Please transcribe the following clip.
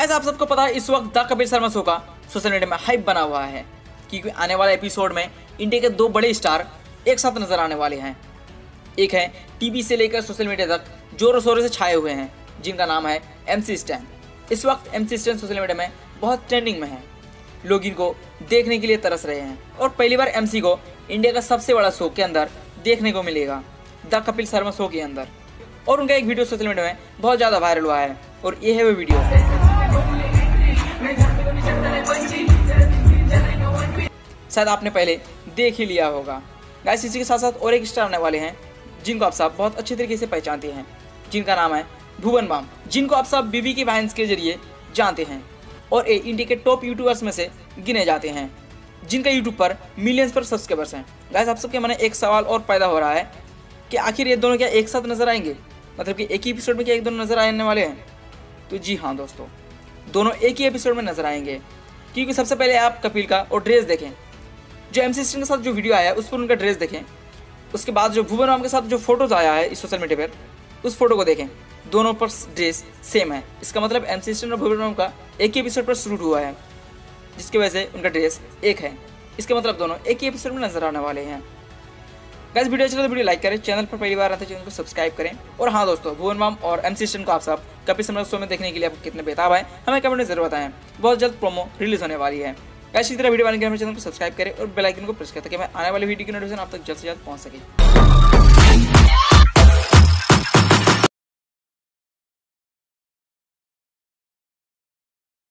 Guys आप सबको पता है इस वक्त द कपिल शर्मा शो का सोशल मीडिया में हाइप बना हुआ है क्योंकि आने वाले एपिसोड में इंडिया के दो बड़े स्टार एक साथ नजर आने वाले हैं। एक है टीवी से लेकर सोशल मीडिया तक जोरों शोरों से छाए हुए हैं, जिनका नाम है MC स्टैन। इस वक्त MC स्टैन सोशल मीडिया में बहुत ट्रेंडिंग में है, लोग इनको देखने के लिए तरस रहे हैं और पहली बार MC को इंडिया का सबसे बड़ा शो के अंदर देखने को मिलेगा, द कपिल शर्मा शो के अंदर। और उनका एक वीडियो सोशल मीडिया में बहुत ज़्यादा वायरल हुआ है और ये है वो वीडियो। शायद आपने पहले देख ही लिया होगा। गाइस इसी के साथ साथ और एक स्टार आने वाले हैं जिनको आप सब बहुत अच्छे तरीके से पहचानते हैं, जिनका नाम है भुवन बाम, जिनको आप सब बीबी की वाइन्स के जरिए जानते हैं और ये इंडिया के टॉप यूट्यूबर्स में से गिने जाते हैं, जिनका यूट्यूब पर मिलियंस पर सब्सक्राइबर्स हैं। गाइस आप सबके मन में एक सवाल और पैदा हो रहा है कि आखिर ये दोनों क्या एक साथ नजर आएंगे, मतलब कि एक ही एपिसोड में क्या एक दोनों नजर आने वाले हैं? तो जी हाँ दोस्तों, दोनों एक ही एपिसोड में नजर आएंगे। क्योंकि सबसे पहले आप कपिल का और ड्रेस देखें, जो MC स्टैन के साथ जो वीडियो आया है उस पर उनका ड्रेस देखें। उसके बाद जो भुवन बाम के साथ जो फोटोज आया है इस सोशल मीडिया पर, उस फोटो को देखें, दोनों पर ड्रेस सेम है। इसका मतलब MC स्टैन और भुवन बाम का एक ही एपिसोड पर शूट हुआ है, जिसकी वजह से उनका ड्रेस एक है। इसका मतलब दोनों एक ही एपिसोड में नजर आने वाले हैं। गाइस वीडियो अच्छा लगे तो वीडियो लाइक करें, चैनल पर पहली बार आते हैं चैनल को सब्सक्राइब करें। और हाँ दोस्तों, भुवन बाम और MC स्टैन को आप सब कपिल शर्मा शो में देखने के लिए आपको कितने बेताब है हमें कमेंट में जरूर बताएं। बहुत जल्द प्रोमो रिलीज होने वाली है। गाइस इसी तरह वीडियो बनाने के लिए हमारे चैनल को सब्सक्राइब करें और बेल आइकन को प्रेस करें ताकि मैं आने वाली वीडियो की नोटिफिकेशन आप तक जल्द से जल्द पहुंच सके।